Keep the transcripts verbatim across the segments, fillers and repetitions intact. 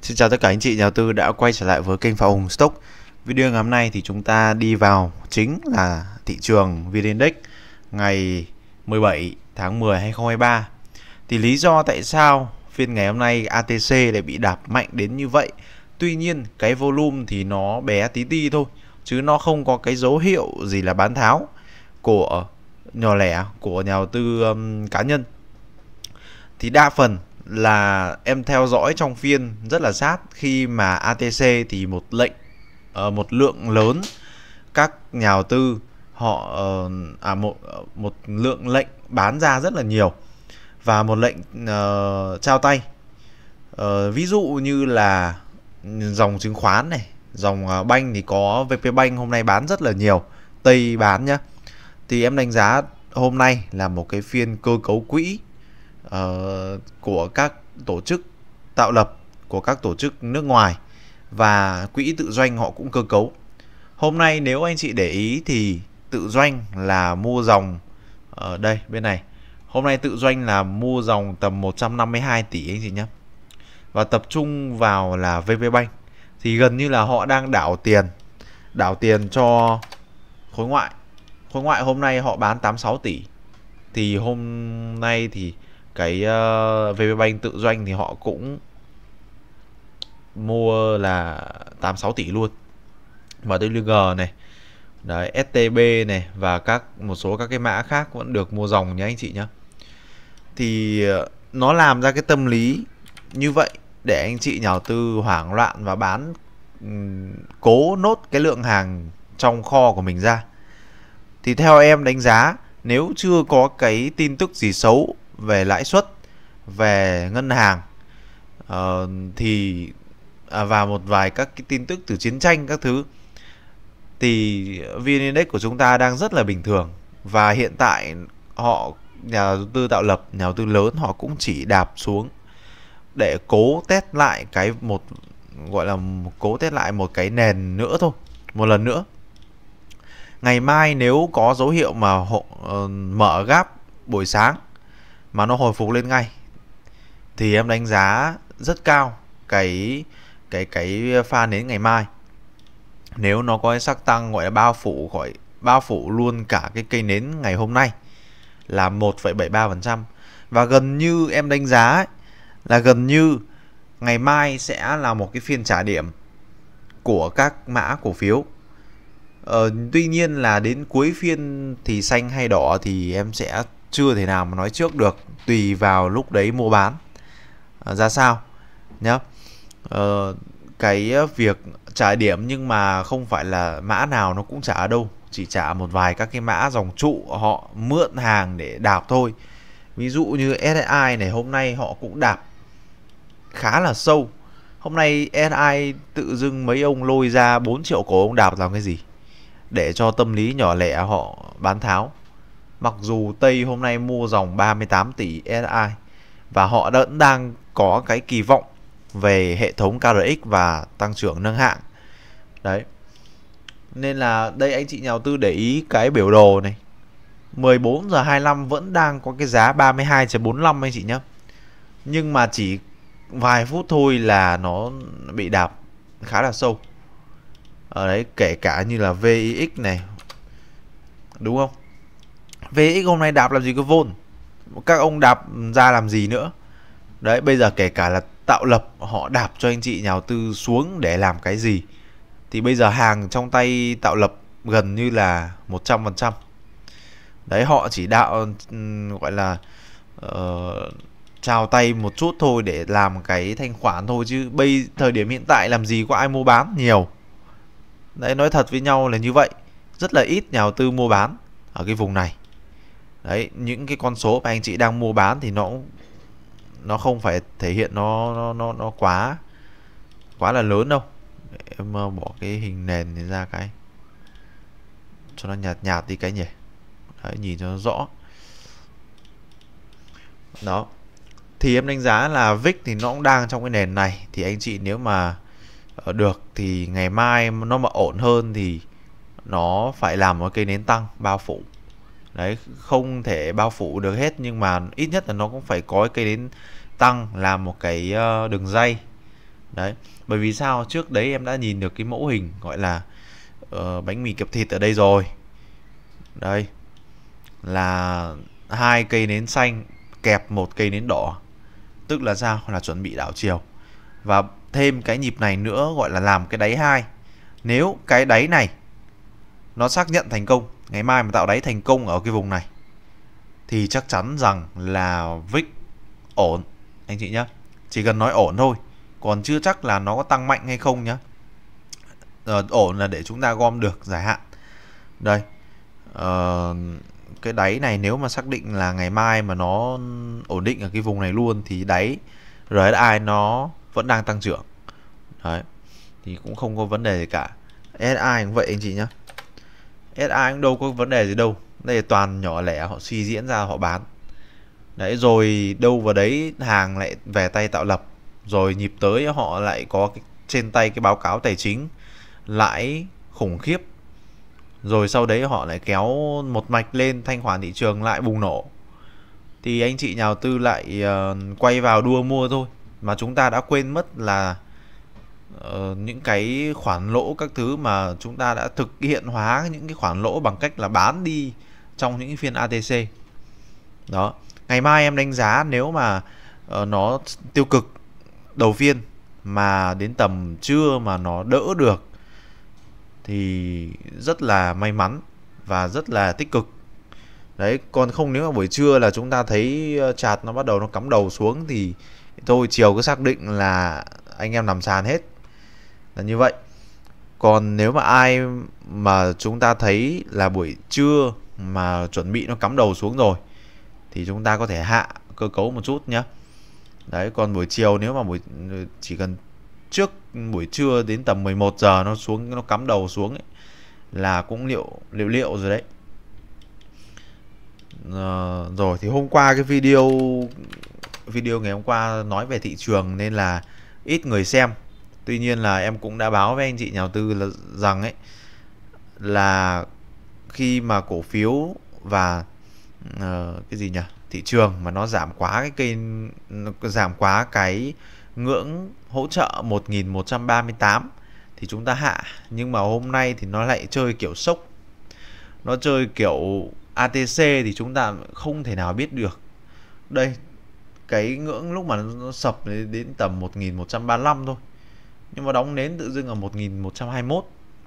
Xin chào tất cả anh chị nhà đầu tư đã quay trở lại với kênh Phạm Hùng Stock. Video ngày hôm nay thì chúng ta đi vào chính là thị trường vê en Index ngày mười bảy tháng mười năm hai nghìn không trăm hai mươi ba. Thì lý do tại sao phiên ngày hôm nay a tê xê lại bị đạp mạnh đến như vậy. Tuy nhiên cái volume thì nó bé tí ti thôi, chứ nó không có cái dấu hiệu gì là bán tháo của nhỏ lẻ, của nhà đầu tư um, cá nhân. Thì đa phần là em theo dõi trong phiên rất là sát, khi mà a tê xê thì một lệnh uh, một lượng lớn các nhà đầu tư họ uh, à một một lượng lệnh bán ra rất là nhiều, và một lệnh uh, trao tay. Uh, ví dụ như là dòng chứng khoán này, dòng uh, banh thì có vê pê Bank hôm nay bán rất là nhiều, Tây bán nhá. Thì em đánh giá hôm nay là một cái phiên cơ cấu quỹ Uh, của các tổ chức tạo lập, của các tổ chức nước ngoài, và quỹ tự doanh họ cũng cơ cấu. Hôm nay nếu anh chị để ý thì tự doanh là mua dòng ở đây bên này. Hôm nay tự doanh là mua dòng tầm một trăm năm mươi hai tỷ anh chị nhé. Và tập trung vào là vê pê Bank. Thì gần như là họ đang đảo tiền, đảo tiền cho khối ngoại. Khối ngoại hôm nay họ bán tám mươi sáu tỷ. Thì hôm nay thì cái uh, vê pê Bank tự doanh thì họ cũng mua là tám mươi sáu tỷ luôn. Và vê giê này, đấy, ét tê bê này, và các một số các cái mã khác vẫn được mua dòng nhé anh chị nhé. Thì uh, nó làm ra cái tâm lý như vậy để anh chị nhà đầu tư hoảng loạn và bán um, cố nốt cái lượng hàng trong kho của mình ra. Thì theo em đánh giá, nếu chưa có cái tin tức gì xấu về lãi suất, về ngân hàng, uh, thì à, và một vài các cái tin tức từ chiến tranh các thứ, thì vê en Index của chúng ta đang rất là bình thường. Và hiện tại họ, nhà đầu tư tạo lập, nhà đầu tư lớn, họ cũng chỉ đạp xuống để cố test lại cái một gọi là cố test lại một cái nền nữa thôi, một lần nữa. Ngày mai nếu có dấu hiệu mà họ uh, mở gap buổi sáng mà nó hồi phục lên ngay, thì em đánh giá rất cao cái cái cái pha nến ngày mai. Nếu nó có cái sắc tăng gọi là bao phủ khỏi bao phủ luôn cả cái cây nến ngày hôm nay là một phẩy bảy mươi ba phần trăm, và gần như em đánh giá ấy, là gần như ngày mai sẽ là một cái phiên trả điểm của các mã cổ phiếu. Ờ, tuy nhiên là đến cuối phiên thì xanh hay đỏ thì em sẽ chưa thể nào mà nói trước được, tùy vào lúc đấy mua bán à, ra sao nhá. Ờ, cái việc trả điểm nhưng mà không phải là mã nào nó cũng trả đâu, chỉ trả một vài các cái mã dòng trụ họ mượn hàng để đạp thôi. Ví dụ như ét i này, hôm nay họ cũng đạp khá là sâu. Hôm nay ét i tự dưng mấy ông lôi ra bốn triệu cổ ông đạp làm cái gì để cho tâm lý nhỏ lẻ họ bán tháo. Mặc dù Tây hôm nay mua dòng ba mươi tám tỷ ét i, và họ vẫn đang có cái kỳ vọng về hệ thống ca rờ ích và tăng trưởng nâng hạng. Đấy. Nên là đây anh chị nhà đầu tư để ý cái biểu đồ này, mười bốn giờ hai mươi lăm vẫn đang có cái giá ba mươi hai chấm bốn lăm anh chị nhé. Nhưng mà chỉ vài phút thôi là nó bị đạp khá là sâu. Ở đấy, kể cả như là vê i ích này, đúng không? vê i ích hôm nay đạp làm gì có vôn, các ông đạp ra làm gì nữa. Đấy, bây giờ kể cả là tạo lập họ đạp cho anh chị nhà đầu tư xuống để làm cái gì, thì bây giờ hàng trong tay tạo lập gần như là một trăm phần trăm. Đấy, họ chỉ đạo gọi là uh, trao tay một chút thôi để làm cái thanh khoản thôi, chứ bây thời điểm hiện tại làm gì có ai mua bán nhiều. Đấy, nói thật với nhau là như vậy, rất là ít nhà đầu tư mua bán ở cái vùng này. Đấy, những cái con số mà anh chị đang mua bán thì nó nó không phải thể hiện nó nó nó, nó quá quá là lớn đâu. Để em bỏ cái hình nền này ra cái cho nó nhạt nhạt đi cái nhỉ. Đấy, nhìn cho nó rõ. Đó. Thì em đánh giá là vê i ích thì nó cũng đang trong cái nền này. Thì anh chị nếu mà được thì ngày mai nó mà ổn hơn thì nó phải làm một cây nến tăng bao phủ. Đấy, không thể bao phủ được hết, nhưng mà ít nhất là nó cũng phải có cây nến tăng làm một cái đường dây Đấy, bởi vì sao? Trước đấy em đã nhìn được cái mẫu hình gọi là uh, bánh mì kẹp thịt ở đây rồi. Đây là hai cây nến xanh kẹp một cây nến đỏ, tức là sao? Là chuẩn bị đảo chiều. Và thêm cái nhịp này nữa gọi là làm cái đáy hai. Nếu cái đáy này nó xác nhận thành công, ngày mai mà tạo đáy thành công ở cái vùng này thì chắc chắn rằng là vê i xê ổn anh chị nhé. Chỉ cần nói ổn thôi, còn chưa chắc là nó có tăng mạnh hay không nhé. Ờ, ổn là để chúng ta gom được dài hạn. Đây, ờ, cái đáy này nếu mà xác định là ngày mai mà nó ổn định ở cái vùng này luôn thì đáy rờ ét i nó vẫn đang tăng trưởng. Đấy, thì cũng không có vấn đề gì cả. ét i cũng vậy anh chị nhé. ét i cũng đâu có vấn đề gì đâu. Đây là toàn nhỏ lẻ họ suy diễn ra họ bán. Đấy, rồi đâu vào đấy hàng lại về tay tạo lập. Rồi nhịp tới họ lại có cái, trên tay cái báo cáo tài chính lãi khủng khiếp. Rồi sau đấy họ lại kéo một mạch lên, thanh khoản thị trường lại bùng nổ. Thì anh chị nhà đầu tư lại uh, quay vào đua mua thôi. Mà chúng ta đã quên mất là uh, những cái khoản lỗ các thứ mà chúng ta đã thực hiện hóa những cái khoản lỗ bằng cách là bán đi trong những phiên a tê xê. Đó, ngày mai em đánh giá nếu mà uh, nó tiêu cực đầu phiên mà đến tầm trưa mà nó đỡ được thì rất là may mắn và rất là tích cực. Đấy, còn không nếu mà buổi trưa là chúng ta thấy chart nó bắt đầu nó cắm đầu xuống thì tôi chiều cứ xác định là anh em nằm sàn hết, là như vậy. Còn nếu mà ai mà chúng ta thấy là buổi trưa mà chuẩn bị nó cắm đầu xuống rồi thì chúng ta có thể hạ cơ cấu một chút nhé. Đấy, còn buổi chiều nếu mà buổi chỉ cần trước buổi trưa đến tầm mười một giờ nó xuống, nó cắm đầu xuống ấy, là cũng liệu liệu liệu rồi đấy. À, rồi thì hôm qua cái video video ngày hôm qua nói về thị trường nên là ít người xem. Tuy nhiên là em cũng đã báo với anh chị nhà đầu tư là rằng ấy là khi mà cổ phiếu và uh, cái gì nhỉ, thị trường mà nó giảm quá cái cây giảm quá cái ngưỡng hỗ trợ một nghìn một trăm ba mươi tám thì chúng ta hạ. Nhưng mà hôm nay thì nó lại chơi kiểu sốc, nó chơi kiểu a tê xê thì chúng ta không thể nào biết được. Đây, cái ngưỡng lúc mà nó sập đến tầm một nghìn một trăm ba mươi lăm thôi, nhưng mà đóng nến tự dưng ở một nghìn một trăm hai mươi mốt.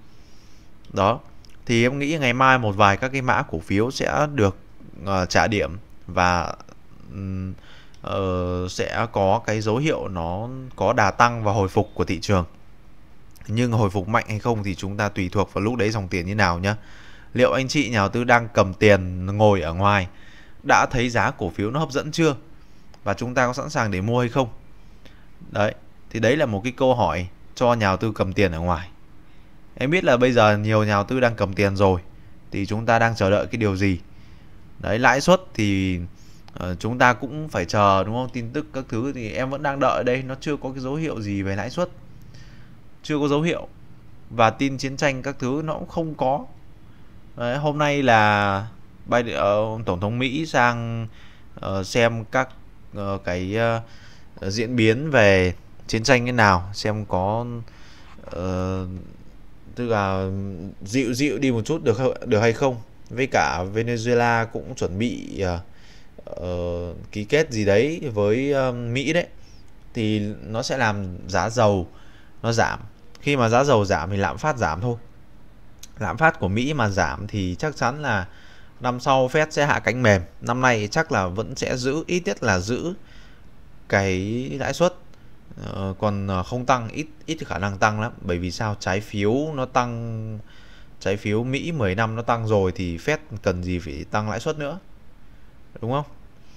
Đó, thì em nghĩ ngày mai một vài các cái mã cổ phiếu sẽ được uh, trả điểm và um, uh, sẽ có cái dấu hiệu nó có đà tăng và hồi phục của thị trường. Nhưng hồi phục mạnh hay không thì chúng ta tùy thuộc vào lúc đấy dòng tiền như nào nhá. Liệu anh chị nhà đầu tư đang cầm tiền ngồi ở ngoài đã thấy giá cổ phiếu nó hấp dẫn chưa? Và chúng ta có sẵn sàng để mua hay không? Đấy, thì đấy là một cái câu hỏi cho nhà đầu tư cầm tiền ở ngoài. Em biết là bây giờ nhiều nhà đầu tư đang cầm tiền rồi thì chúng ta đang chờ đợi cái điều gì? Đấy, lãi suất thì uh, chúng ta cũng phải chờ đúng không? Tin tức các thứ thì em vẫn đang đợi đây, nó chưa có cái dấu hiệu gì về lãi suất. Chưa có dấu hiệu. Và tin chiến tranh các thứ nó cũng không có. Đấy, hôm nay là Biden, uh, Tổng thống Mỹ sang uh, xem các uh, cái uh, diễn biến về chiến tranh thế nào, xem có uh, tức là dịu dịu đi một chút được được hay không. Với cả Venezuela cũng chuẩn bị uh, uh, ký kết gì đấy với uh, Mỹ đấy, thì nó sẽ làm giá dầu nó giảm. Khi mà giá dầu giảm thì lạm phát giảm thôi. Lạm phát của Mỹ mà giảm thì chắc chắn là năm sau Fed sẽ hạ cánh mềm. Năm nay chắc là vẫn sẽ giữ, ít nhất là giữ cái lãi suất, ờ, còn không tăng, ít ít khả năng tăng lắm. Bởi vì sao? Trái phiếu nó tăng, trái phiếu Mỹ mười năm nó tăng rồi thì Fed cần gì phải tăng lãi suất nữa, đúng không?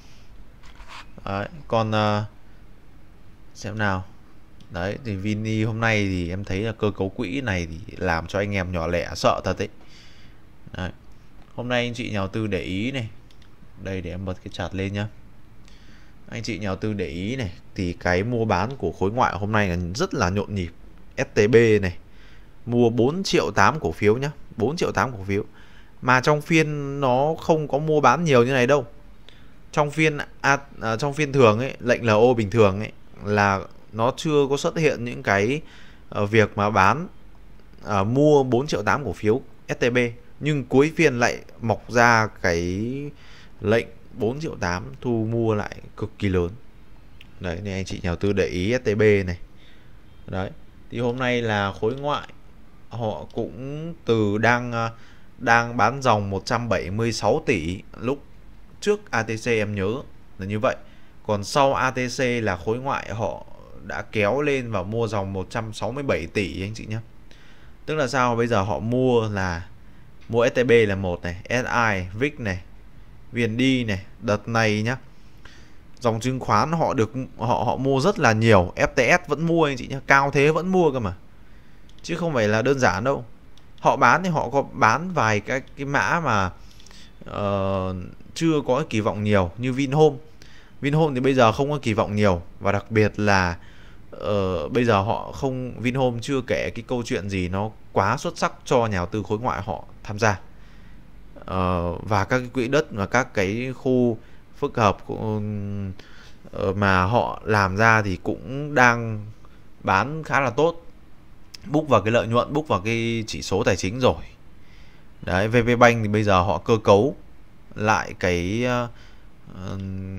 Đấy, còn uh, xem nào. Đấy, thì Vini hôm nay thì em thấy là cơ cấu quỹ này thì làm cho anh em nhỏ lẻ sợ thật đấy. Đấy, hôm nay anh chị nhà đầu tư để ý này, đây để em bật cái chart lên nhá. Anh chị nhà đầu tư để ý này, thì cái mua bán của khối ngoại hôm nay là rất là nhộn nhịp. ét tê bê này mua bốn triệu tám cổ phiếu nhá, bốn triệu tám cổ phiếu. Mà trong phiên nó không có mua bán nhiều như này đâu. Trong phiên à, à, trong phiên thường ấy, lệnh lờ ô bình thường ấy là nó chưa có xuất hiện những cái uh, việc mà bán uh, mua bốn triệu tám cổ phiếu ét tê bê, nhưng cuối phiên lại mọc ra cái lệnh bốn triệu tám thu mua lại cực kỳ lớn. Đấy, nên anh chị nhà đầu tư để ý ét tê bê này. Đấy, thì hôm nay là khối ngoại họ cũng từ đang đang bán dòng một trăm bảy mươi sáu tỷ, lúc trước a tê xê em nhớ là như vậy. Còn sau a tê xê là khối ngoại họ đã kéo lên và mua dòng một trăm sáu mươi bảy tỷ anh chị nhé. Tức là sao? Bây giờ họ mua là mua ét tê bê là một này, ét i, vê i xê này, vê en đê này. Đợt này nhá, dòng chứng khoán họ được họ họ mua rất là nhiều. ép tê ét vẫn mua anh chị nhé, cao thế vẫn mua cơ mà, chứ không phải là đơn giản đâu. Họ bán thì họ có bán vài cái cái mã mà uh, chưa có kỳ vọng nhiều, như Vinhome. Vinhome thì bây giờ không có kỳ vọng nhiều, và đặc biệt là uh, bây giờ họ không Vinhome chưa kể cái câu chuyện gì nó quá xuất sắc cho nhà đầu tư khối ngoại họ tham gia. Uh, và các cái quỹ đất và các cái khu phức hợp uh, mà họ làm ra thì cũng đang bán khá là tốt, book vào cái lợi nhuận, book vào cái chỉ số tài chính rồi. Đấy, vê pê Bank thì bây giờ họ cơ cấu lại cái uh,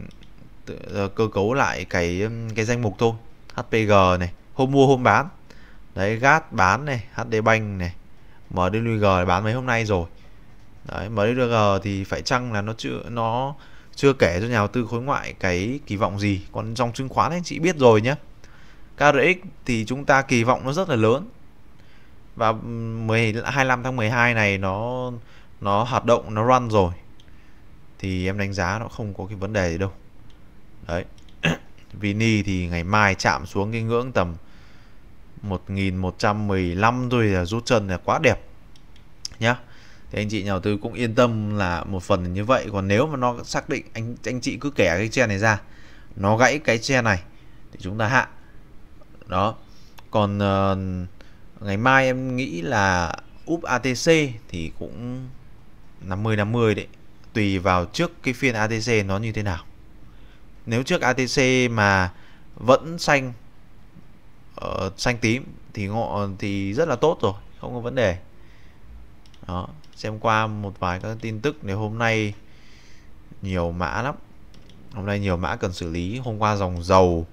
cơ cấu lại cái cái danh mục thôi. hát pê giê này, hôm mua hôm bán. Đấy, giê a tê bán này, hát đê Bank này, em đê vê giê bán mấy hôm nay rồi. Đấy, em đê vê giê thì phải chăng là nó chưa nó chưa kể cho nhà đầu tư khối ngoại cái kỳ vọng gì. Còn dòng chứng khoán anh chị biết rồi nhé. ca rờ ích thì chúng ta kỳ vọng nó rất là lớn, và hai mươi lăm tháng mười hai này nó nó hoạt động, nó run rồi, thì em đánh giá nó không có cái vấn đề gì đâu. Đấy, Vini thì ngày mai chạm xuống cái ngưỡng tầm một nghìn một trăm mười lăm thôi là rút chân là quá đẹp nhá. Thì anh chị nhà đầu tư cũng yên tâm là một phần như vậy. Còn nếu mà nó xác định anh anh chị cứ kẻ cái trend này ra, nó gãy cái trend này thì chúng ta hạ. Đó. Còn uh, ngày mai em nghĩ là úp a tê xê thì cũng năm mươi năm mươi đấy, tùy vào trước cái phiên a tê xê nó như thế nào. Nếu trước a tê xê mà vẫn xanh uh, xanh tím thì ngọ thì rất là tốt rồi, không có vấn đề. Đó, xem qua một vài các tin tức để hôm nay nhiều mã lắm. Hôm nay nhiều mã cần xử lý. Hôm qua dòng dầu,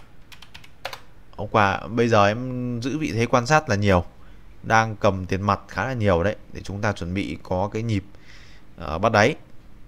hôm qua bây giờ em giữ vị thế quan sát là nhiều, đang cầm tiền mặt khá là nhiều đấy, để chúng ta chuẩn bị có cái nhịp uh, bắt đáy.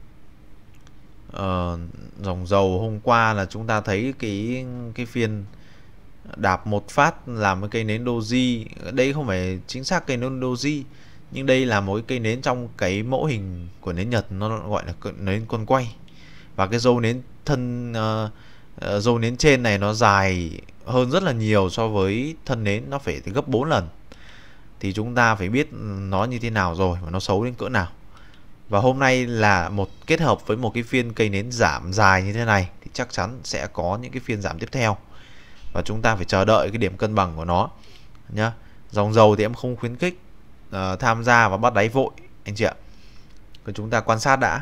Uh, dòng dầu hôm qua là chúng ta thấy cái cái phiên đạp một phát làm cái cây nến doji. Đây không phải chính xác cây nến doji, nhưng đây là một cái cây nến trong cái mẫu hình của nến Nhật, nó gọi là nến con quay. Và cái râu nến thân uh, uh, râu nến trên này nó dài hơn rất là nhiều so với thân nến, nó phải gấp bốn lần. Thì chúng ta phải biết nó như thế nào rồi, và nó xấu đến cỡ nào. Và hôm nay là một kết hợp với một cái phiên cây nến giảm dài như thế này, thì chắc chắn sẽ có những cái phiên giảm tiếp theo, và chúng ta phải chờ đợi cái điểm cân bằng của nó nhá. Dòng dầu thì em không khuyến khích uh, tham gia và bắt đáy vội anh chị ạ. Còn chúng ta quan sát đã.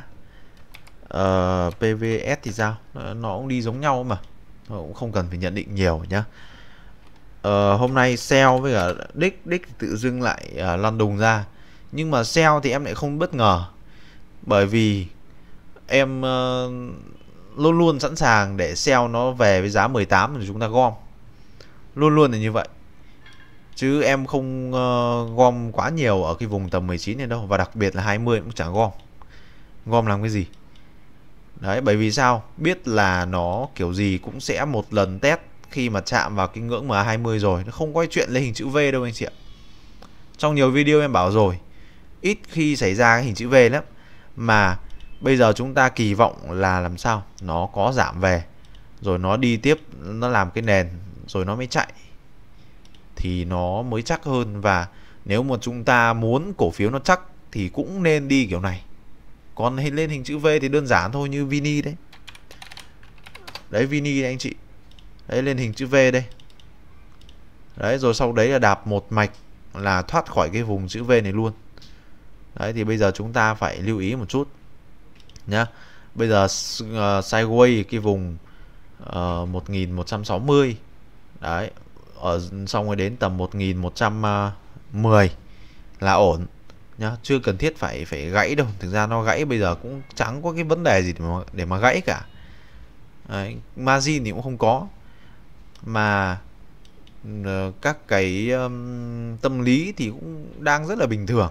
uh, pê vê ét thì sao, nó cũng đi giống nhau mà, nó cũng không cần phải nhận định nhiều nhá. Uh, hôm nay sell với cả đích đích tự dưng lại uh, lăn đùng ra, nhưng mà sell thì em lại không bất ngờ, bởi vì em uh, luôn luôn sẵn sàng để sell nó về với giá mười tám rồi chúng ta gom, luôn luôn là như vậy, chứ em không uh, gom quá nhiều ở cái vùng tầm mười chín này đâu, và đặc biệt là hai mươi cũng chẳng gom. Gom làm cái gì? Đấy, bởi vì sao? Biết là nó kiểu gì cũng sẽ một lần test khi mà chạm vào cái ngưỡng M A hai mươi rồi, nó không quay chuyện lên hình chữ V đâu anh chị ạ. Trong nhiều video em bảo rồi, ít khi xảy ra cái hình chữ V lắm, mà bây giờ chúng ta kỳ vọng là làm sao nó có giảm về, rồi nó đi tiếp, nó làm cái nền rồi nó mới chạy, thì nó mới chắc hơn. Và nếu mà chúng ta muốn cổ phiếu nó chắc thì cũng nên đi kiểu này. Còn lên hình chữ V thì đơn giản thôi, như Vini đấy. Đấy, Vini đấy anh chị. Đấy, lên hình chữ V đây. Đấy, rồi sau đấy là đạp một mạch là thoát khỏi cái vùng chữ V này luôn. Đấy, thì bây giờ chúng ta phải lưu ý một chút nhá. Bây giờ uh, sideways cái vùng uh, một nghìn một trăm sáu mươi Đấy, ở xong rồi đến tầm một nghìn một trăm mười là ổn nhá, chưa cần thiết phải phải gãy đâu. Thực ra nó gãy bây giờ cũng chẳng có cái vấn đề gì để mà, để mà gãy cả. Đấy, margin thì cũng không có, mà uh, các cái um, tâm lý thì cũng đang rất là bình thường,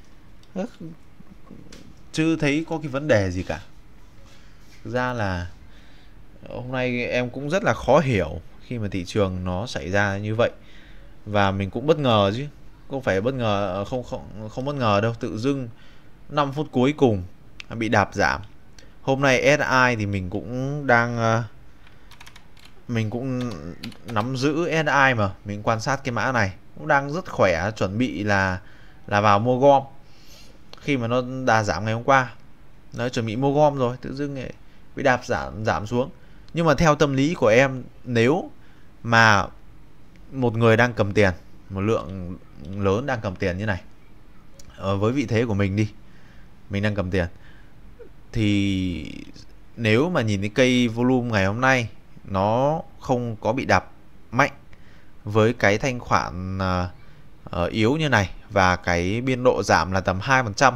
chưa thấy có cái vấn đề gì cả. Thực ra là hôm nay em cũng rất là khó hiểu khi mà thị trường nó xảy ra như vậy, và mình cũng bất ngờ chứ không phải bất ngờ, không không không bất ngờ đâu. Tự dưng năm phút cuối cùng bị đạp giảm. Hôm nay ét i thì mình cũng đang mình cũng nắm giữ ét i, mà mình quan sát cái mã này cũng đang rất khỏe, chuẩn bị là là vào mua gom khi mà nó đà giảm ngày hôm qua. Nó chuẩn bị mua gom rồi, tự dưng bị đạp giảm giảm xuống. Nhưng mà theo tâm lý của em, nếu mà một người đang cầm tiền, một lượng lớn đang cầm tiền như này, ờ, với vị thế của mình đi, mình đang cầm tiền, thì nếu mà nhìn cái cây volume ngày hôm nay nó không có bị đạp mạnh với cái thanh khoản uh, yếu như này, và cái biên độ giảm là tầm hai phần trăm,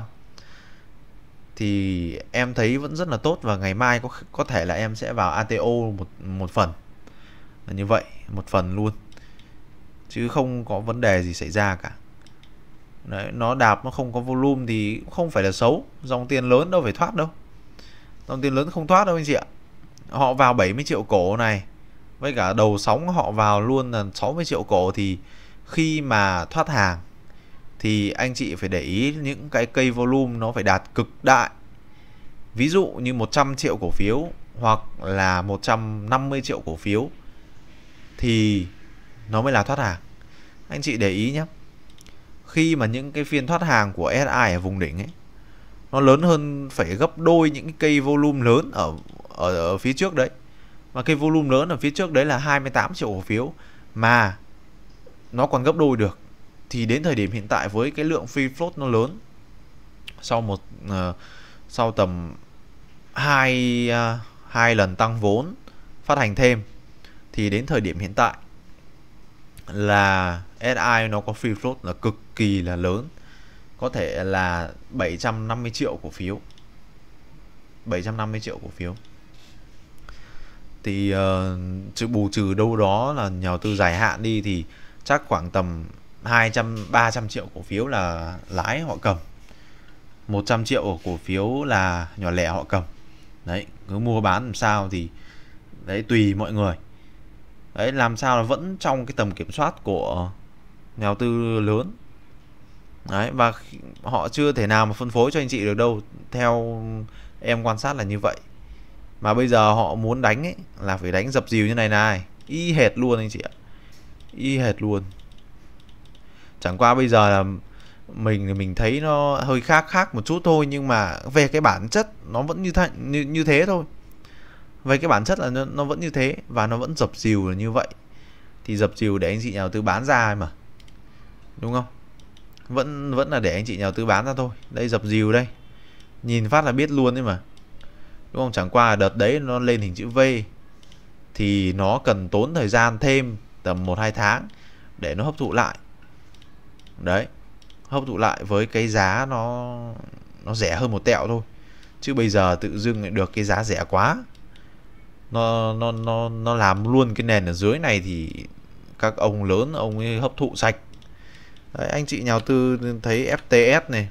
thì em thấy vẫn rất là tốt. Và ngày mai có có thể là em sẽ vào a tê ô một một phần, là như vậy, một phần luôn, chứ không có vấn đề gì xảy ra cả. Đấy, nó đạp nó không có volume thì cũng không phải là xấu, dòng tiền lớn đâu phải thoát đâu, dòng tiền lớn không thoát đâu anh chị ạ. Họ vào bảy mươi triệu cổ này, với cả đầu sóng họ vào luôn là sáu mươi triệu cổ, thì khi mà thoát hàng thì anh chị phải để ý những cái cây volume nó phải đạt cực đại. Ví dụ như một trăm triệu cổ phiếu hoặc là một trăm năm mươi triệu cổ phiếu thì nó mới là thoát hàng. Anh chị để ý nhé, khi mà những cái phiên thoát hàng của ét i ở vùng đỉnh ấy, nó lớn hơn phải gấp đôi những cái cây volume lớn ở, ở, ở phía trước đấy. Và cây volume lớn ở phía trước đấy là hai mươi tám triệu cổ phiếu, mà nó còn gấp đôi được. Thì đến thời điểm hiện tại với cái lượng free float nó lớn, sau một uh, sau tầm hai uh, hai lần tăng vốn phát hành thêm, thì đến thời điểm hiện tại là ét i nó có free float là cực kỳ là lớn, có thể là bảy trăm năm mươi triệu cổ phiếu, bảy trăm năm mươi triệu cổ phiếu. Thì uh, bù trừ đâu đó là nhà đầu tư dài hạn đi, thì chắc khoảng tầm hai trăm ba trăm triệu cổ phiếu là lái họ cầm, một trăm triệu cổ phiếu là nhỏ lẻ họ cầm. Đấy, cứ mua bán làm sao thì đấy tùy mọi người. Đấy, làm sao là vẫn trong cái tầm kiểm soát của nhà đầu tư lớn. Đấy, và họ chưa thể nào mà phân phối cho anh chị được đâu, theo em quan sát là như vậy. Mà bây giờ họ muốn đánh ấy, là phải đánh dập dìu như này này, y hệt luôn anh chị ạ, y hệt luôn. Chẳng qua bây giờ là mình mình thấy nó hơi khác khác một chút thôi, nhưng mà về cái bản chất nó vẫn như, như, như thế thôi. Về cái bản chất là nó, nó vẫn như thế, và nó vẫn dập dìu là như vậy. Thì dập dìu để anh chị nhà đầu tư bán ra mà, đúng không? Vẫn vẫn là để anh chị nhà đầu tư bán ra thôi. Đây dập dìu đây, nhìn phát là biết luôn đấy mà, đúng không? Chẳng qua là đợt đấy nó lên hình chữ V thì nó cần tốn thời gian thêm tầm một hai tháng để nó hấp thụ lại. Đấy, hấp thụ lại với cái giá nó nó rẻ hơn một tẹo thôi. Chứ bây giờ tự dưng lại được cái giá rẻ quá, nó nó nó nó làm luôn cái nền ở dưới này, thì các ông lớn ông ấy hấp thụ sạch. Đấy, anh chị nhà đầu tư thấy ép tê ét này,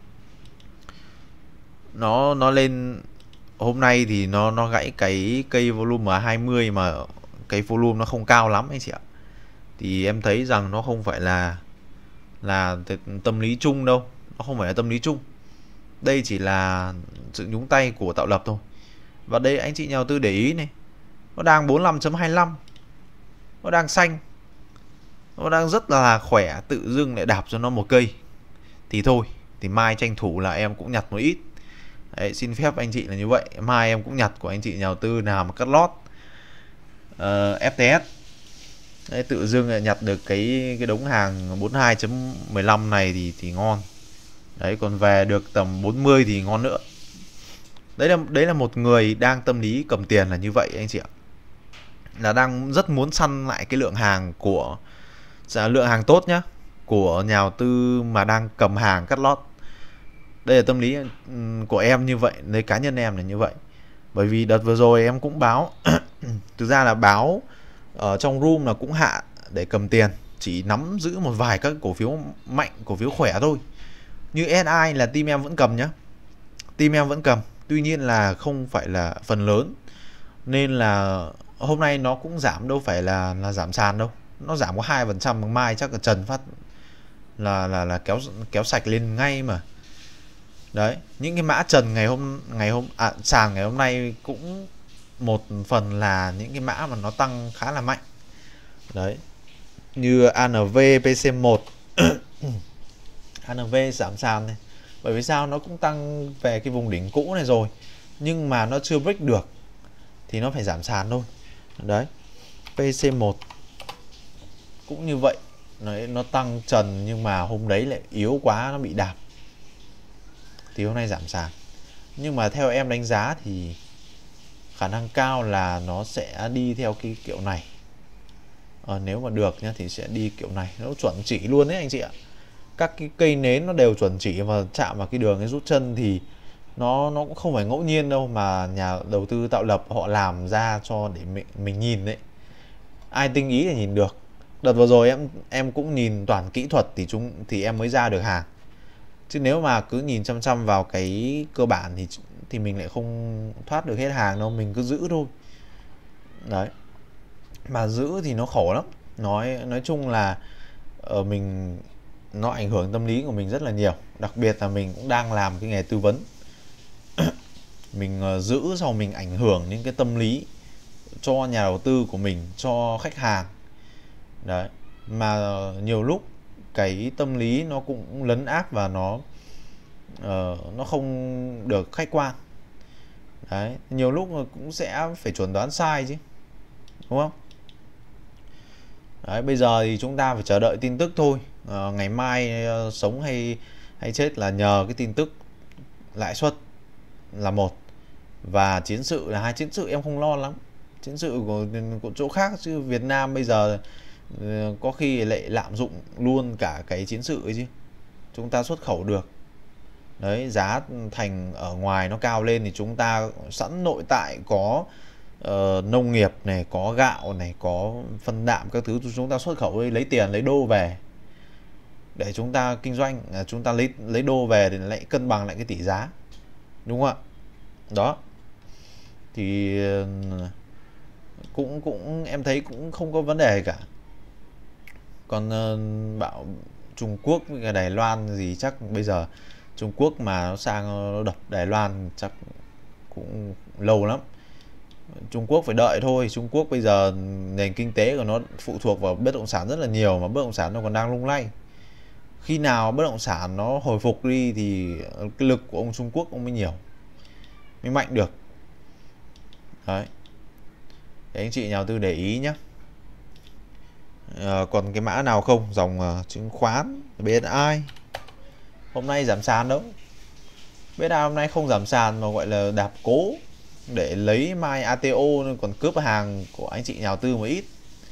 nó nó lên hôm nay thì nó nó gãy cái cây volume ở hai mươi, mà cái volume nó không cao lắm anh chị ạ. Thì em thấy rằng nó không phải là là tâm lý chung đâu, nó không phải là tâm lý chung. Đây chỉ là sự nhúng tay của tạo lập thôi. Và đây anh chị nhà đầu tư để ý này, nó đang bốn mươi lăm chấm hai mươi lăm, nó đang xanh, nó đang rất là khỏe, tự dưng lại đạp cho nó một cây. Thì thôi, thì mai tranh thủ là em cũng nhặt một ít. Đấy, xin phép anh chị là như vậy. Mai em cũng nhặt của anh chị nhà đầu tư nào mà cắt lót uh, ép tê ét. Đấy, tự dưng lại nhặt được cái cái đống hàng bốn mươi hai chấm mười lăm này thì thì ngon. Đấy, còn về được tầm bốn mươi thì ngon nữa. Đấy là đấy là một người đang tâm lý cầm tiền là như vậy anh chị ạ. là đang rất muốn săn lại cái lượng hàng của lượng hàng tốt nhá, của nhà đầu tư mà đang cầm hàng cắt lót. Đây là tâm lý của em như vậy, lấy cá nhân em là như vậy. Bởi vì đợt vừa rồi em cũng báo thực ra là báo ở trong room là cũng hạ để cầm tiền, chỉ nắm giữ một vài các cổ phiếu mạnh, cổ phiếu khỏe thôi. Như ét i là team em vẫn cầm nhá, team em vẫn cầm, tuy nhiên là không phải là phần lớn, nên là hôm nay nó cũng giảm, đâu phải là là giảm sàn đâu, nó giảm có hai phần trăm, mai chắc là trần phát là là là kéo kéo sạch lên ngay mà. Đấy, những cái mã trần ngày hôm ngày hôm à, sàn ngày hôm nay cũng một phần là những cái mã mà nó tăng khá là mạnh. Đấy, như a en vê, pê xê một a en vê giảm sàn này. Bởi vì sao? Nó cũng tăng về cái vùng đỉnh cũ này rồi, nhưng mà nó chưa break được thì nó phải giảm sàn thôi. Đấy, pê xê một cũng như vậy, nó, nó tăng trần nhưng mà hôm đấy lại yếu quá, nó bị đạp thì hôm nay giảm sàn. Nhưng mà theo em đánh giá thì khả năng cao là nó sẽ đi theo cái kiểu này. À, nếu mà được nhá thì sẽ đi kiểu này, nó chuẩn chỉ luôn đấy anh chị ạ. Các cái cây nến nó đều chuẩn chỉ, và chạm vào cái đường cái rút chân thì nó nó cũng không phải ngẫu nhiên đâu, mà nhà đầu tư tạo lập họ làm ra cho để mình, mình nhìn đấy. Ai tinh ý thì nhìn được. Đợt vừa rồi em em cũng nhìn toàn kỹ thuật thì chúng thì em mới ra được hàng. Chứ nếu mà cứ nhìn chăm chăm vào cái cơ bản thì thì mình lại không thoát được hết hàng đâu, mình cứ giữ thôi. Đấy. Mà giữ thì nó khổ lắm. Nói nói chung là ở mình nó ảnh hưởng tâm lý của mình rất là nhiều, đặc biệt là mình cũng đang làm cái nghề tư vấn. Mình giữ sau mình ảnh hưởng những cái tâm lý cho nhà đầu tư của mình, cho khách hàng. Đấy. Mà nhiều lúc cái tâm lý nó cũng lấn át và nó uh, nó không được khách quan. Đấy, nhiều lúc cũng sẽ phải chuẩn đoán sai chứ, đúng không? Đấy, bây giờ thì chúng ta phải chờ đợi tin tức thôi. À, ngày mai uh, sống hay hay chết là nhờ cái tin tức lãi suất là một, và chiến sự là hai. Chiến sự em không lo lắm, chiến sự của, của chỗ khác, chứ Việt Nam bây giờ uh, có khi lại lạm dụng luôn cả cái chiến sự ấy chứ. Chúng ta xuất khẩu được. Đấy, giá thành ở ngoài nó cao lên thì chúng ta sẵn nội tại có uh, nông nghiệp này, có gạo này, có phân đạm các thứ, chúng ta xuất khẩu lấy tiền, lấy đô về để chúng ta kinh doanh, chúng ta lấy lấy đô về để lại cân bằng lại cái tỷ giá, đúng không ạ? Đó thì cũng cũng em thấy cũng không có vấn đề cả. Còn uh, bảo Trung Quốc với Đài Loan gì chắc bây giờ Trung Quốc mà nó sang nó đập Đài Loan chắc cũng lâu lắm. Trung Quốc phải đợi thôi. Trung Quốc bây giờ nền kinh tế của nó phụ thuộc vào bất động sản rất là nhiều, mà bất động sản nó còn đang lung lay. Khi nào bất động sản nó hồi phục đi thì cái lực của ông Trung Quốc ông mới nhiều, mới mạnh được. Đấy, để anh chị nhà đầu tư để ý nhé. À, còn cái mã nào không? Dòng uh, chứng khoán bê ét i hôm nay giảm sàn đâu. bê ét i hôm nay không giảm sàn mà gọi là đạp cố để lấy mai a tê o, nên còn cướp hàng của anh chị nhà đầu tư một ít.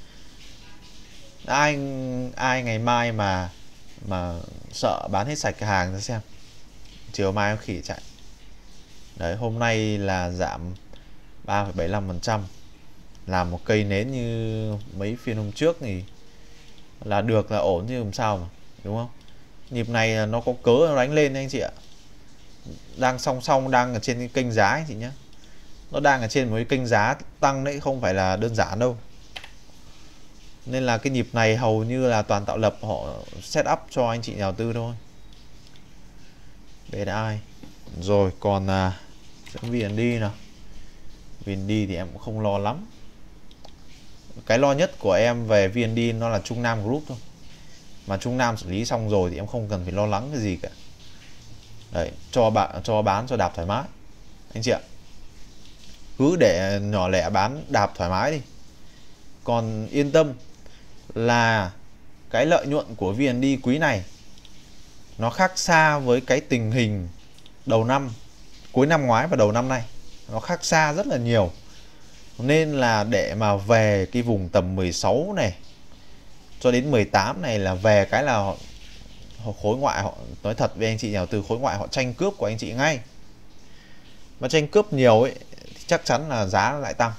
Ai ai ngày mai mà mà sợ bán hết sạch cái hàng ra xem, chiều mai khỉ chạy. Đấy, hôm nay là giảm ba phẩy bảy mươi lăm phần trăm, làm một cây nến như mấy phiên hôm trước thì là được, là ổn chứ làm sao mà, đúng không? Nhịp này nó có cớ nó đánh lên anh chị ạ. Đang song song, đang ở trên cái kênh giá anh chị nhé. Nó đang ở trên một cái kênh giá tăng đấy, không phải là đơn giản đâu. Nên là cái nhịp này hầu như là toàn tạo lập họ set up cho anh chị nhà đầu tư thôi. bê ét i. Rồi còn à, vê en đê nào. vê en đê thì em cũng không lo lắm. Cái lo nhất của em về vê en đê nó là Trung Nam Group thôi. Mà Trung Nam xử lý xong rồi thì em không cần phải lo lắng cái gì cả. Đấy, cho bạn cho bán cho đạp thoải mái anh chị ạ. Cứ để nhỏ lẻ bán đạp thoải mái đi. Còn yên tâm là cái lợi nhuận của vê en đê quý này nó khác xa với cái tình hình đầu năm, cuối năm ngoái và đầu năm nay. Nó khác xa rất là nhiều. Nên là để mà về cái vùng tầm mười sáu này cho đến mười tám này là về cái là họ, họ khối ngoại họ nói thật với anh chị nhà đầu tư, khối ngoại họ tranh cướp của anh chị ngay. Mà tranh cướp nhiều ấy thì chắc chắn là giá lại tăng.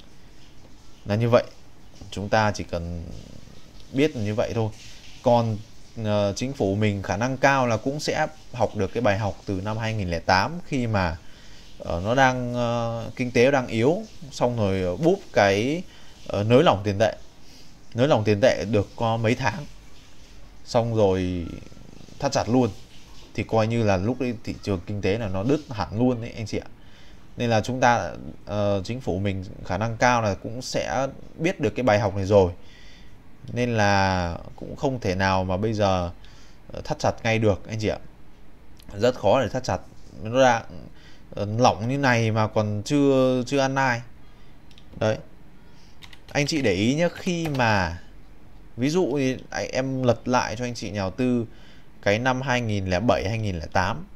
Là như vậy. Chúng ta chỉ cần biết như vậy thôi. Còn uh, chính phủ mình khả năng cao là cũng sẽ học được cái bài học từ năm hai nghìn lẻ tám khi mà uh, nó đang uh, kinh tế đang yếu, xong rồi búp cái uh, nới lỏng tiền tệ. Nới lỏng tiền tệ được có mấy tháng, xong rồi thắt chặt luôn, thì coi như là lúc ấy thị trường kinh tế là nó đứt hẳn luôn đấy anh chị ạ. Nên là chúng ta uh, chính phủ mình khả năng cao là cũng sẽ biết được cái bài học này rồi, nên là cũng không thể nào mà bây giờ thắt chặt ngay được anh chị ạ. Rất khó để thắt chặt, nó đang uh, lỏng như này mà còn chưa chưa ăn ai đấy. Anh chị để ý nhé, khi mà ví dụ thì em lật lại cho anh chị nhà đầu tư cái năm hai nghìn lẻ bảy hai nghìn lẻ tám.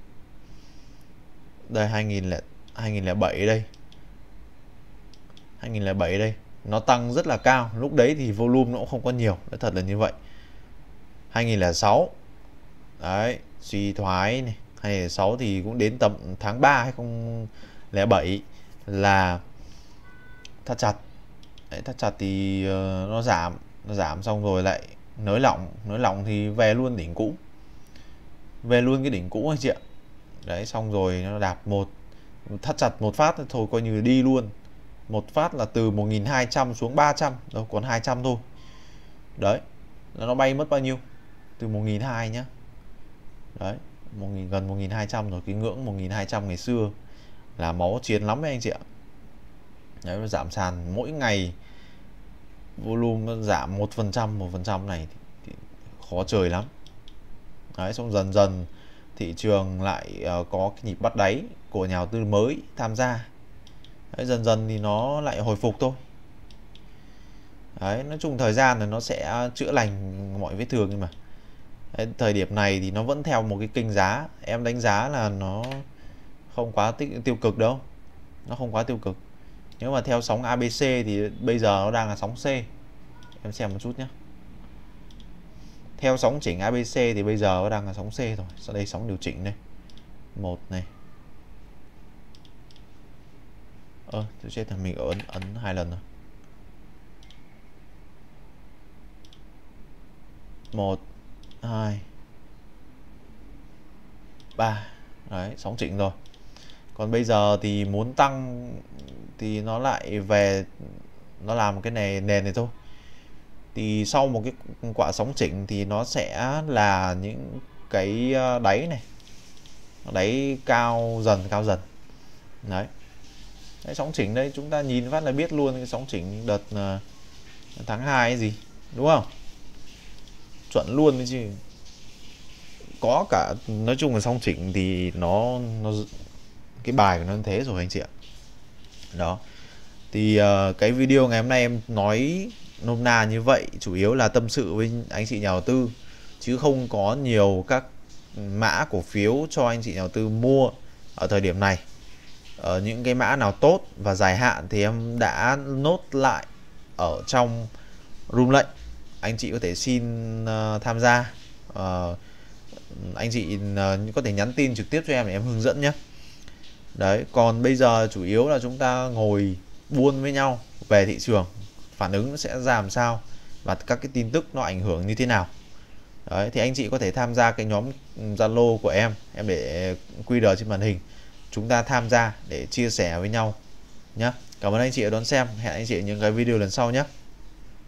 Đây hai nghìn lẻ bảy đây. hai nghìn lẻ bảy đây, nó tăng rất là cao. Lúc đấy thì volume nó cũng không có nhiều, nói thật là như vậy. hai nghìn lẻ sáu. Đấy, suy thoái này, hai nghìn lẻ sáu thì cũng đến tầm tháng ba hai nghìn lẻ bảy là thắt chặt. Đấy, thắt chặt thì uh, nó giảm, nó giảm xong rồi lại nới lỏng, nới lỏng thì về luôn đỉnh cũ. Về luôn cái đỉnh cũ anh chị ạ. Đấy, xong rồi nó đạp một, thắt chặt một phát thôi coi như đi luôn. Một phát là từ một nghìn hai trăm xuống ba trăm, đâu còn hai trăm thôi. Đấy, nó bay mất bao nhiêu? Từ một nghìn hai trăm nhá. Đấy, một nghìn, gần một nghìn hai trăm rồi, cái ngưỡng một nghìn hai trăm ngày xưa là máu chiến lắm đấy anh chị ạ. Đấy, nó giảm sàn mỗi ngày volume nó giảm một phần trăm, một phần trăm này thì, thì khó trời lắm. Đấy, xong dần dần thị trường lại uh, có cái nhịp bắt đáy của nhà đầu tư mới tham gia. Đấy, dần dần thì nó lại hồi phục thôi. Đấy, nói chung thời gian là nó sẽ chữa lành mọi vết thương, nhưng mà đấy, thời điểm này thì nó vẫn theo một cái kênh giá. Em đánh giá là nó không quá tích, tiêu cực đâu. Nó không quá tiêu cực. Nếu mà theo sóng a bê xê thì bây giờ nó đang là sóng C. Em xem một chút nhé. Theo sóng chỉnh a bê xê thì bây giờ nó đang là sóng C rồi. Sau đây sóng điều chỉnh đây. Một này. Ơ, tôi chết là mình ấn ấn hai lần rồi. Một, hai, ba. Đấy, sóng chỉnh rồi. Còn bây giờ thì muốn tăng thì nó lại về, nó làm một cái này nền này thôi. Thì sau một cái quả sóng chỉnh thì nó sẽ là những cái đáy này, đáy cao dần cao dần. Đấy, đấy sóng chỉnh đây, chúng ta nhìn phát là biết luôn cái sóng chỉnh đợt uh, tháng hai cái gì, đúng không? Chuẩn luôn đấy chứ. Có cả, nói chung là sóng chỉnh thì nó nó cái bài của nó như thế rồi anh chị ạ. Đó. Thì uh, cái video ngày hôm nay em nói nôm na như vậy, chủ yếu là tâm sự với anh chị nhà đầu tư, chứ không có nhiều các mã cổ phiếu cho anh chị nhà đầu tư mua ở thời điểm này. Ở những cái mã nào tốt và dài hạn thì em đã nốt lại ở trong room lệnh. Anh chị có thể xin uh, tham gia. Uh, anh chị uh, có thể nhắn tin trực tiếp cho em để em hướng dẫn nhé. Đấy, còn bây giờ chủ yếu là chúng ta ngồi buôn với nhau về thị trường, phản ứng nó sẽ ra làm sao và các cái tin tức nó ảnh hưởng như thế nào. Đấy, thì anh chị có thể tham gia cái nhóm Zalo của em, em để quy rờ trên màn hình. Chúng ta tham gia để chia sẻ với nhau nhé. Cảm ơn anh chị đã đón xem. Hẹn anh chị ở những cái video lần sau nhé.